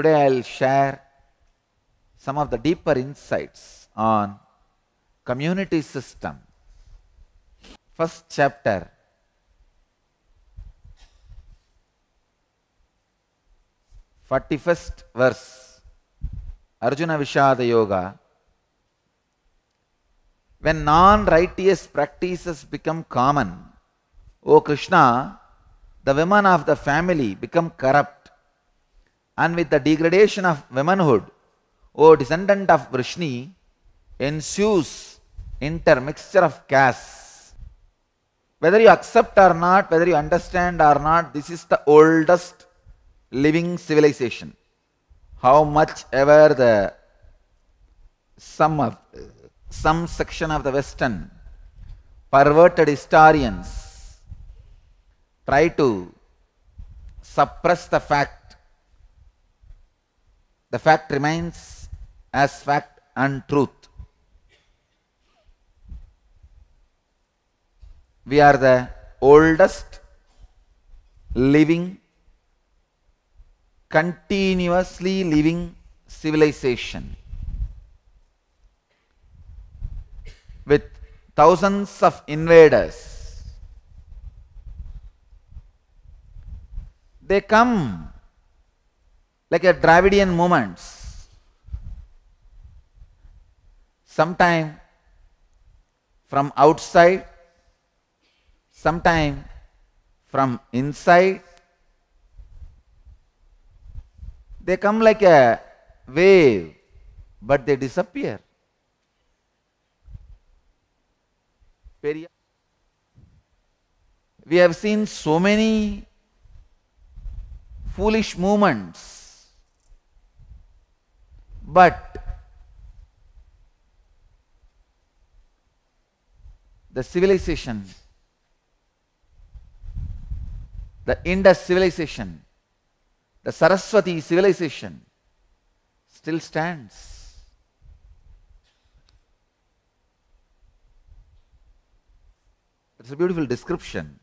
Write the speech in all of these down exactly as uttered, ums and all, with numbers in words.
today I'll share some of the deeper insights on community system. First chapter, forty-first verse, Arjuna Vishada Yoga. When non-righteous practices become common, O Krishna, the women of the family become corrupt, and with the degradation of womanhood, O descendant of Vrishni, ensues intermixture of castes. Whether you accept or not, whether you understand or not, this is the oldest living civilization. How much ever the some of some section of the Western perverted historians try to suppress the fact, the fact remains as fact and truth. We are the oldest living, continuously living civilization with thousands of invaders. They come like a Dravidian movements. Sometime from outside, sometime from inside. They come like a wave, but they disappear. We have seen so many foolish movements, but the civilization, the Indus civilization, the Saraswati civilization still stands. It's a beautiful description.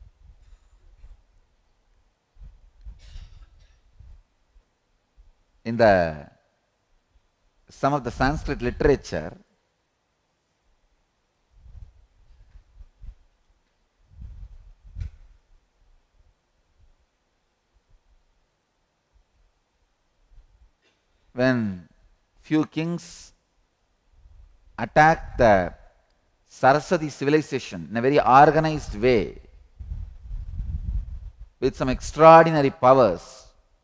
In the some of the Sanskrit literature, when few kings attacked the Saraswati civilization in a very organized way with some extraordinary powers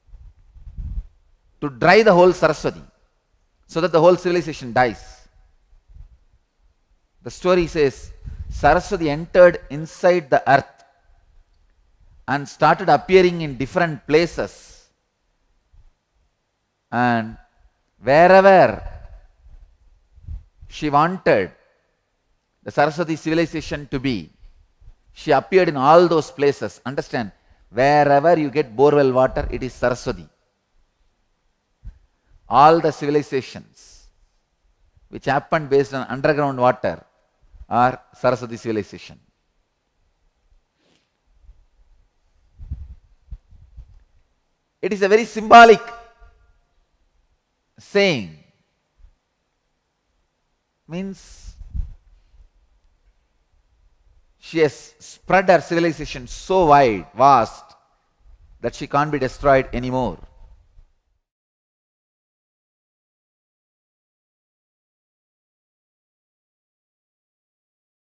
to dry the whole Saraswati so that the whole civilization dies. The story says Saraswati entered inside the earth and started appearing in different places, and wherever she wanted the Saraswati civilization to be, she appeared in all those places. Understand, wherever you get borewell water, it is Saraswati. All the civilizations which happened based on underground water are Saraswati civilization. It is a very symbolic saying. Means she has spread her civilization so wide, vast, that she can't be destroyed anymore.